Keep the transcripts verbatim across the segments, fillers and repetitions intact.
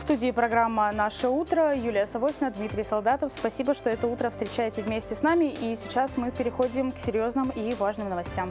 студии программа «Наше утро». Юлия Савосина, Дмитрий Солдатов. Спасибо, что это утро встречаете вместе с нами. И сейчас мы переходим к серьезным и важным новостям.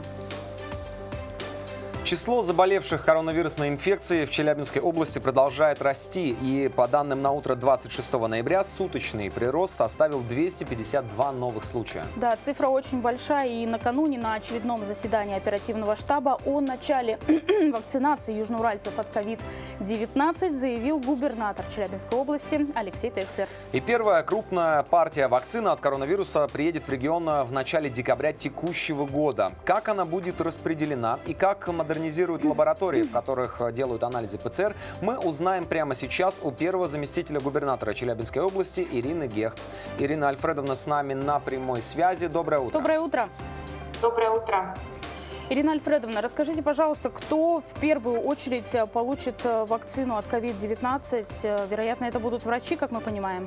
Число заболевших коронавирусной инфекцией в Челябинской области продолжает расти. И по данным на утро двадцать шестого ноября, суточный прирост составил двести пятьдесят два новых случая. Да, цифра очень большая. И накануне на очередном заседании оперативного штаба о начале вакцинации южноуральцев от ковид девятнадцать заявил губернатор Челябинской области Алексей Текслер. И первая крупная партия вакцины от коронавируса приедет в регион в начале декабря текущего года. Как она будет распределена и как модернизировать Модернизируют лаборатории, в которых делают анализы ПЦР, мы узнаем прямо сейчас у первого заместителя губернатора Челябинской области Ирины Гехт. Ирина Альфредовна с нами на прямой связи. Доброе утро. Доброе утро. Доброе утро. Ирина Альфредовна, расскажите, пожалуйста, кто в первую очередь получит вакцину от ковид девятнадцать? Вероятно, это будут врачи, как мы понимаем.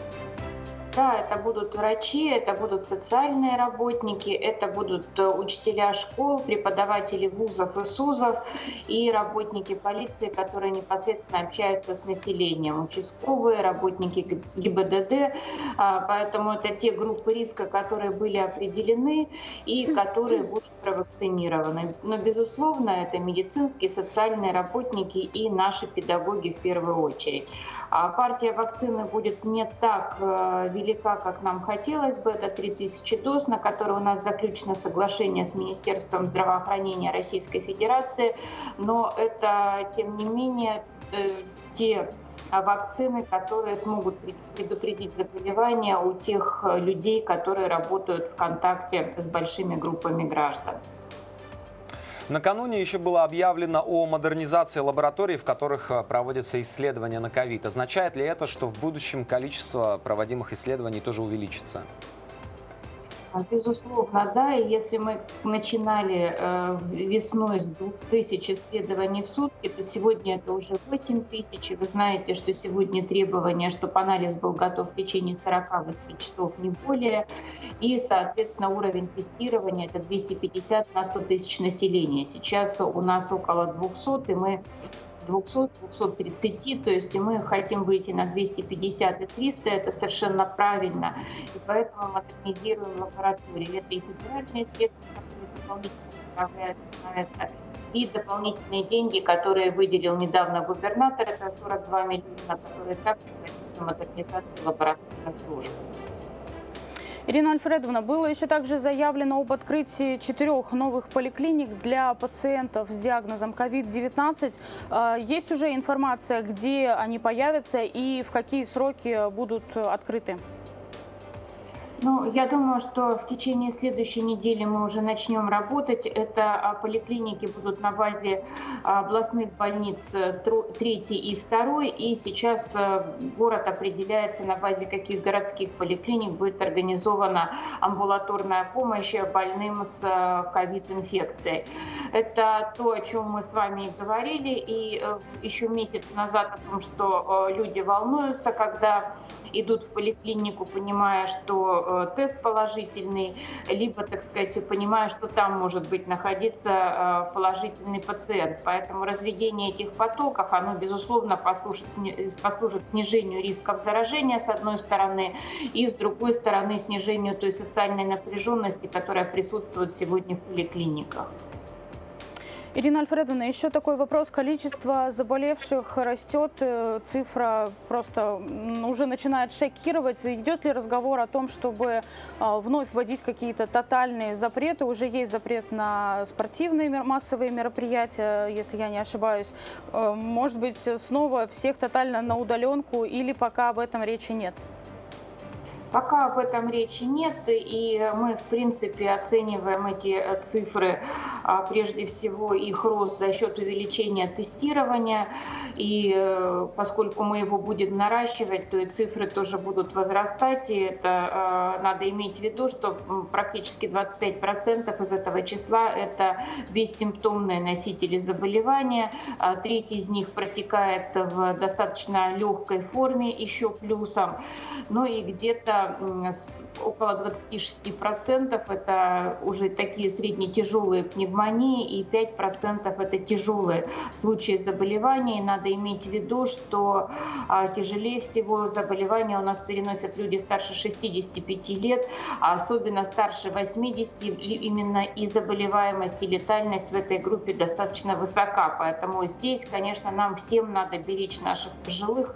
Да, это будут врачи, это будут социальные работники, это будут учителя школ, преподаватели вузов и СУЗов и работники полиции, которые непосредственно общаются с населением, участковые, работники ГИБДД. Поэтому это те группы риска, которые были определены и которые будут провакцинированы. Но, безусловно, это медицинские, социальные работники и наши педагоги в первую очередь. А партия вакцины будет не так велика, как нам хотелось бы. Это три тысячи доз, на которые у нас заключено соглашение с Министерством здравоохранения Российской Федерации. Но это, тем не менее, те вакцины, которые смогут предупредить заболевания у тех людей, которые работают в контакте с большими группами граждан. Накануне еще было объявлено о модернизации лабораторий, в которых проводятся исследования на ковид. Означает ли это, что в будущем количество проводимых исследований тоже увеличится? Безусловно, да. И если мы начинали э, весной с двух тысяч исследований в сутки, то сегодня это уже восемь тысяч. И вы знаете, что сегодня требование, чтобы анализ был готов в течение сорока восьми часов, не более. И, соответственно, уровень тестирования – это двести пятьдесят на сто тысяч населения. Сейчас у нас около двухсот, и мы двухсот — двухсот тридцати, то есть и мы хотим выйти на двести пятьдесят и триста, это совершенно правильно, и поэтому модернизируем лаборатории. Это и федеральные средства, которые дополнительно направляются на это, и дополнительные деньги, которые выделил недавно губернатор, это сорок два миллиона, которые также пойдут на модернизацию лабораторных служб. Ирина Альфредовна, было еще также заявлено об открытии четырех новых поликлиник для пациентов с диагнозом ковид девятнадцать. Есть уже информация, где они появятся и в какие сроки будут открыты? Ну, я думаю, что в течение следующей недели мы уже начнем работать. Это поликлиники будут на базе областных больниц третий и второй. И сейчас город определяется, на базе каких городских поликлиник будет организована амбулаторная помощь больным с ковид-инфекцией. Это то, о чем мы с вами и говорили. И еще месяц назад о том, что люди волнуются, когда идут в поликлинику, понимая, что тест положительный, либо, так сказать, понимая, что там может быть находиться положительный пациент. Поэтому разведение этих потоков, оно, безусловно, послужит, послужит снижению рисков заражения, с одной стороны, и, с другой стороны, снижению той социальной напряженности, которая присутствует сегодня в поликлиниках. Ирина Альфредовна, еще такой вопрос. Количество заболевших растет, цифра просто уже начинает шокировать. Идет ли разговор о том, чтобы вновь вводить какие-то тотальные запреты? Уже есть запрет на спортивные массовые мероприятия, если я не ошибаюсь. Может быть, снова всех тотально на удаленку или пока об этом речи нет? Пока об этом речи нет, и мы, в принципе, оцениваем эти цифры, прежде всего, их рост за счет увеличения тестирования. И поскольку мы его будем наращивать, то и цифры тоже будут возрастать. И это надо иметь в виду, что практически двадцать пять процентов из этого числа – это бессимптомные носители заболевания. Треть из них протекает в достаточно легкой форме, еще плюсом. Ну и где-то это около двадцати шести процентов это уже такие среднетяжелые пневмонии, и пять процентов это тяжелые случаи заболеваний. Надо иметь в виду, что а, тяжелее всего заболевания у нас переносят люди старше шестидесяти пяти лет, а особенно старше восьмидесяти, именно и заболеваемость, и летальность в этой группе достаточно высока. Поэтому здесь, конечно, нам всем надо беречь наших пожилых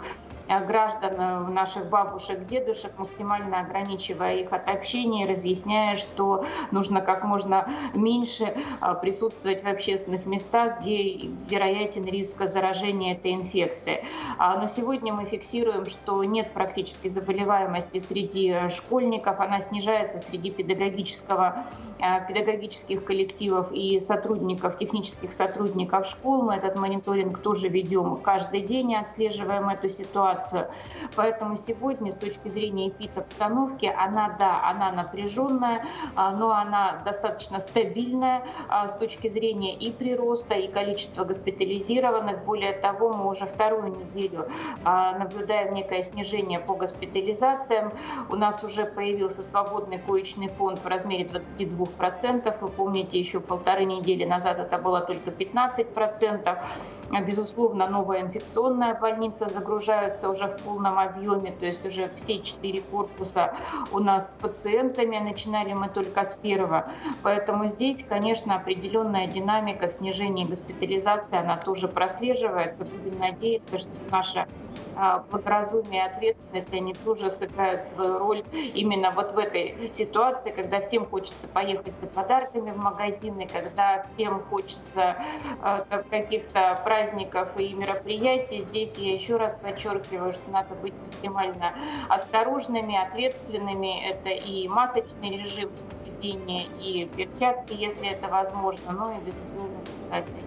граждан, наших бабушек, дедушек, максимально ограничивая их от общения, разъясняя, что нужно как можно меньше присутствовать в общественных местах, где вероятен риск заражения этой инфекцией. Но сегодня мы фиксируем, что нет практически заболеваемости среди школьников, она снижается среди педагогического, педагогических коллективов и сотрудников, технических сотрудников школ. Мы этот мониторинг тоже ведем каждый день, отслеживаем эту ситуацию. Поэтому сегодня, с точки зрения эпидобстановки, она, да, она напряженная, но она достаточно стабильная с точки зрения и прироста, и количества госпитализированных. Более того, мы уже вторую неделю наблюдаем некое снижение по госпитализациям. У нас уже появился свободный коечный фонд в размере двадцати двух процентов. Вы помните, еще полторы недели назад это было только пятнадцать процентов. Безусловно, новая инфекционная больница загружается уже в полном объеме, то есть уже все четыре корпуса у нас с пациентами, начинали мы только с первого. Поэтому здесь, конечно, определенная динамика в снижении госпитализации, она тоже прослеживается. Будем надеяться, что наша благоразумие и ответственность, они тоже сыграют свою роль именно вот в этой ситуации, когда всем хочется поехать за подарками в магазины, когда всем хочется э, каких-то праздников и мероприятий. Здесь я еще раз подчеркиваю, что надо быть максимально осторожными, ответственными. Это и масочный режим соблюдения, и перчатки, если это возможно, но и безусловно социальная.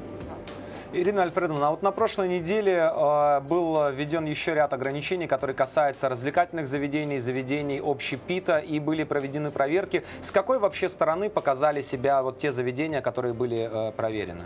Ирина Альфредовна, а вот на прошлой неделе э, был введен еще ряд ограничений, которые касаются развлекательных заведений, заведений общепита, и были проведены проверки. С какой вообще стороны показали себя вот те заведения, которые были э, проверены?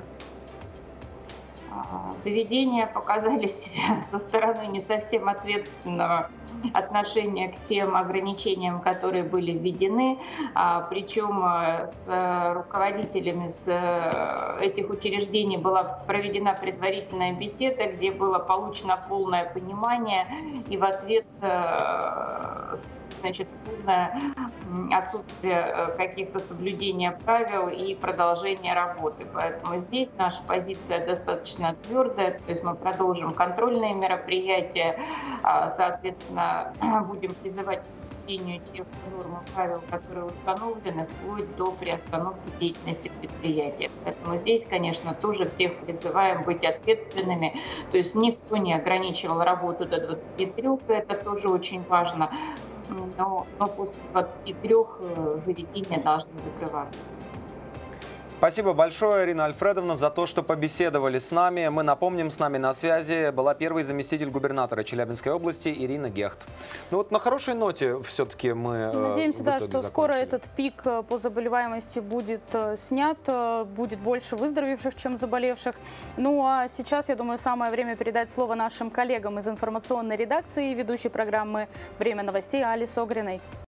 Заведения показали себя со стороны не совсем ответственного отношения к тем ограничениям, которые были введены, причем с руководителями с этих учреждений была проведена предварительная беседа, где было получено полное понимание, и в ответ, значит, полное отсутствие каких-то соблюдения правил и продолжение работы. Поэтому здесь наша позиция достаточно твердая, то есть мы продолжим контрольные мероприятия, соответственно, будем призывать к соблюдению тех норм и правил, которые установлены, вплоть до приостановки деятельности предприятия. Поэтому здесь, конечно, тоже всех призываем быть ответственными, то есть никто не ограничивал работу до двадцати трёх, это тоже очень важно. Но, но после двадцати трёх заведения должны закрываться. Спасибо большое, Ирина Альфредовна, за то, что побеседовали с нами. Мы напомним, с нами на связи была первый заместитель губернатора Челябинской области Ирина Гехт. Ну вот на хорошей ноте все-таки мы надеемся, да, что закончили. Скоро этот пик по заболеваемости будет снят, будет больше выздоровевших, чем заболевших. Ну а сейчас, я думаю, самое время передать слово нашим коллегам из информационной редакции, ведущей программы «Время новостей» Али Согриной.